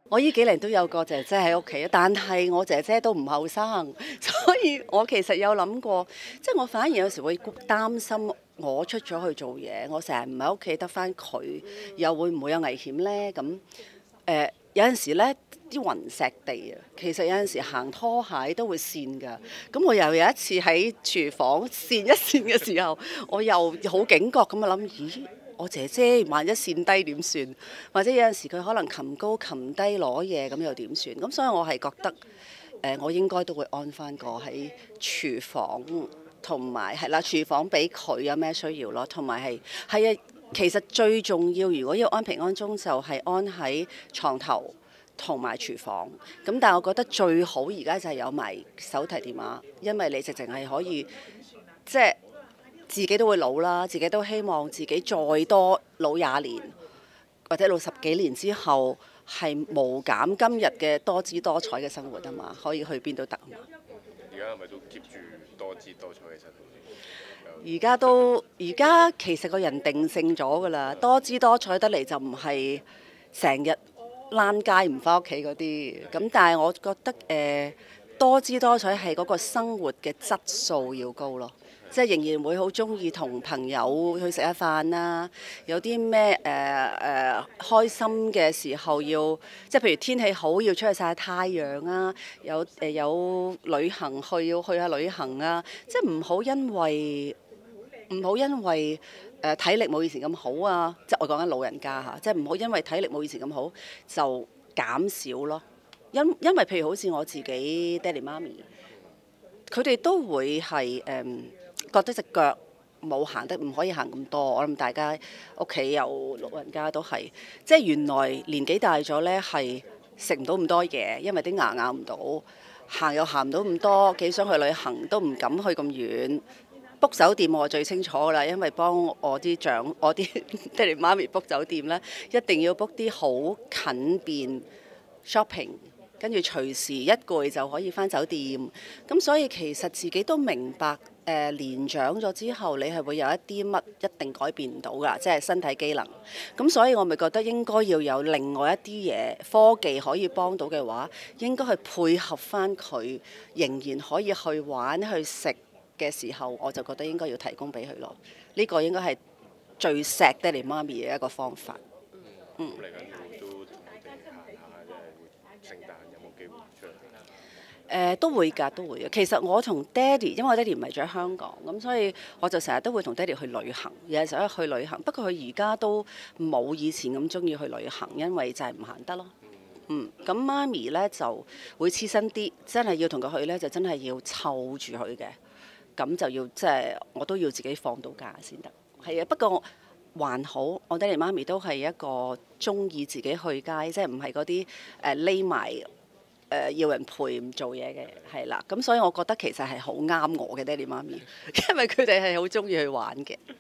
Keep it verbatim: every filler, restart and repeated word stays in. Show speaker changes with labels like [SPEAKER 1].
[SPEAKER 1] 我呢幾年都有個姐姐喺屋企，但係我姐姐都唔後生，所以我其實有諗過，即係我反而有時會擔心我出咗去做嘢，我成日唔喺屋企得返佢，又會唔會有危險呢？咁誒、呃、有陣時呢啲雲石地啊，其實有陣時行拖鞋都會跣㗎。咁我又有一次喺廚房跣一跣嘅時候，我又好警覺咁啊諗，咦？我姐姐萬一跣低點算？或者有陣時佢可能擒高擒低攞嘢咁又點算？咁所以我係覺得誒、呃，我應該都會安翻個喺廚房，同埋係啦，廚房俾佢有咩需要咯，同埋係係啊，其實最重要如果要安平安鐘就係安喺床頭同埋廚房。咁但係我覺得最好而家就係有埋手提電話，因為你直情係可以即係。自己都會老啦，自己都希望自己再多老廿年，或者老十幾年之後係無減今日嘅多姿多彩嘅生活啊嘛，可以去邊都得啊嘛。
[SPEAKER 2] 而家係咪都 keep 住多姿多彩嘅生活？
[SPEAKER 1] 而家都而家其實個人定性咗㗎啦，多姿多彩得嚟就唔係成日躝街唔返屋企嗰啲，咁但係我覺得誒、呃、多姿多彩係嗰個生活嘅質素要高咯。即係仍然會好中意同朋友去食下飯啦，有啲咩誒誒開心嘅時候要，即係譬如天氣好要出去曬下太陽啊，有誒、呃、有旅行去要去下旅行啊，即係唔好因為唔好因為誒、呃、體力冇以前咁好啊，即係我講緊老人家嚇，即係唔好因為體力冇以前咁好就減少咯。因因為譬如好似我自己爹哋媽咪，佢哋都會係誒。嗯覺得隻腳冇行得，唔可以行咁多。我諗大家屋企有老人家都係，即係原來年紀大咗呢，係食唔到咁多嘢，因為啲牙咬唔到，行又行唔到咁多，幾想去旅行都唔敢去咁遠。book 酒店我最清楚㗎啦，因為幫我啲長我啲爹哋媽咪 book 酒店呢，一定要 book 啲好近便 shopping。跟住隨時一攰就可以返酒店，咁所以其實自己都明白，誒、呃、年長咗之後，你係會有一啲乜一定改變唔到㗎，即係身體機能。咁所以我咪覺得應該要有另外一啲嘢科技可以幫到嘅話，應該去配合返佢，仍然可以去玩去食嘅時候，我就覺得應該要提供俾佢咯。呢、這個應該係最錫爹哋媽咪嘅一個方法。嗯。誒、呃、都會㗎，都會嘅。其實我同爹哋，因為我爹哋唔係住喺香港，咁所以我就成日都會同爹哋去旅行，有陣時候去旅行。不過佢而家都冇以前咁中意去旅行，因為就係唔行得咯。嗯，咁媽咪呢就會黐身啲，真係要同佢去呢，就真係要湊住佢嘅。咁就要即係我都要自己放到假先得。係啊，不過還好，我爹哋媽咪都係一個中意自己去街，即係唔係嗰啲誒匿埋。誒、呃、要人陪唔做嘢嘅，係啦，咁所以我覺得其實係好啱我嘅爹哋媽咪，因為佢哋係好中意去玩嘅。